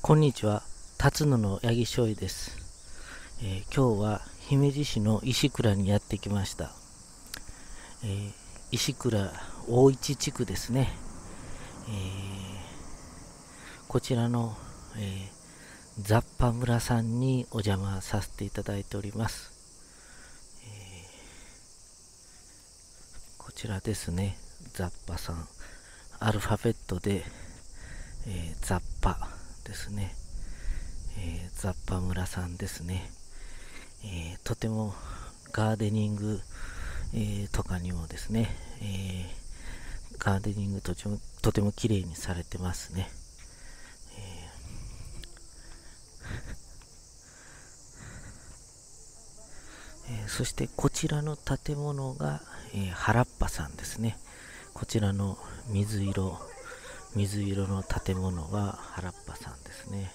こんにちは、辰野の八木醤油です。今日は姫路市の石倉にやってきました。石倉大市地区ですね。こちらの、ザッパ村さんにお邪魔させていただいております。こちらですね、ザッパさん。アルファベットで、ザッパですね。ザッパ村さんですね。とてもガーデニング、とかにもですね、ガーデニングとても綺麗にされてますね。そしてこちらの建物が、原っぱさんですね。こちらの水色の建物は原っぱさんですね。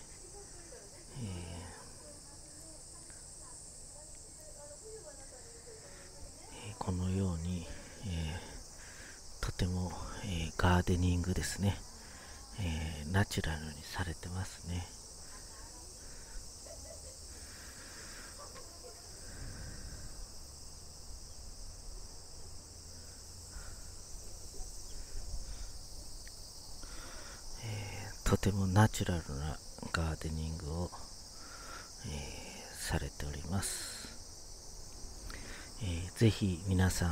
このように、とても、ガーデニングですね、ナチュラルにされてますね。とてもナチュラルなガーデニングを、されております。ぜひ皆さん、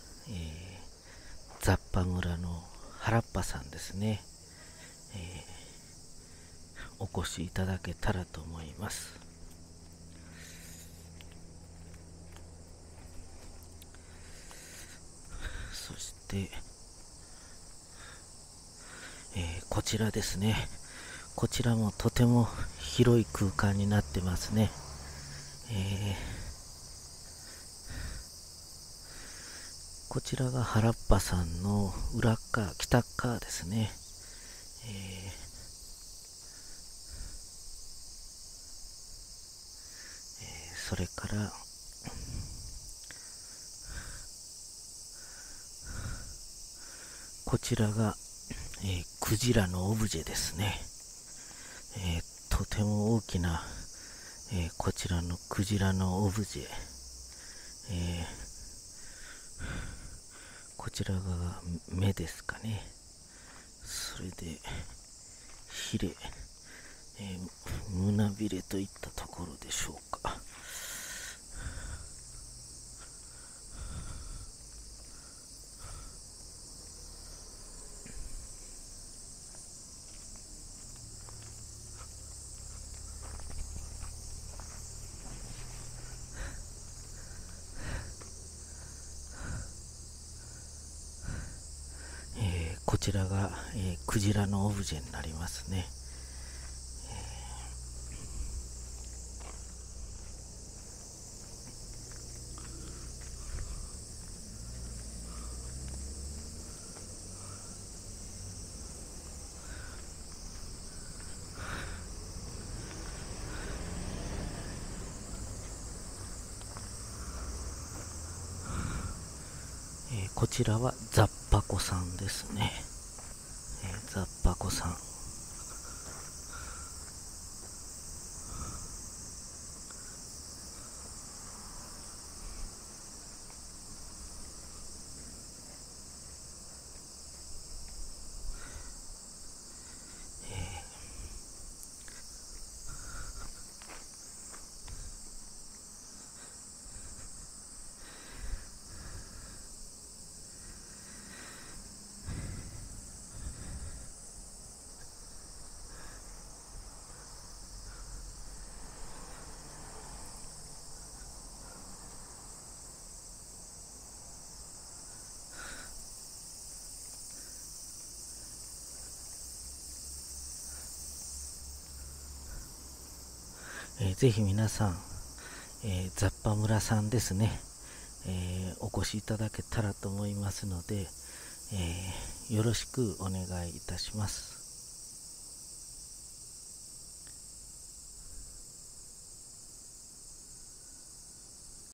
ザッパ村の原っぱさんですね、お越しいただけたらと思います。そして、こちらですね。こちらもとても広い空間になってますね。こちらが原っぱさんの裏側、北側ですね。それからこちらが、クジラのオブジェですね。とても大きな、こちらのクジラのオブジェ、こちらが目ですかね。それでヒレ、胸びれといったところでしょうか。こちらが、クジラのオブジェになりますね。こちらはザッパコさんですね。ザッパコさん。ぜひ皆さん、ザッパ村さんですね、お越しいただけたらと思いますので、よろしくお願いいたします。